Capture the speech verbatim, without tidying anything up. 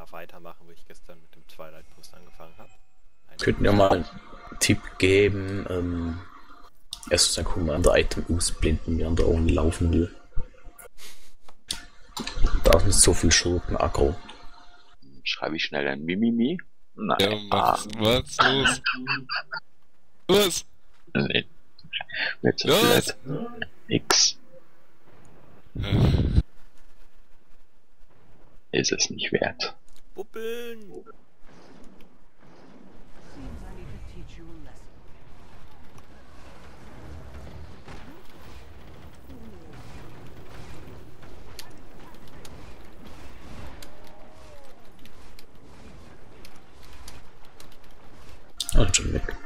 einfach weitermachen, wo ich gestern mit dem Twilight Post angefangen habe. Könnten wir mal einen Tipp geben, ähm, erst sein Commander-Item ausblenden, während er ohne laufen will. Da ist nicht so viel Schurken aggro. Schreibe ich schnell ein Mimimi? Nein. Ja, mach, ah. was? Los! Was? Nee. Jetzt Los! Nix. Ist es nicht wert. Buppeln! Ah, schon weg.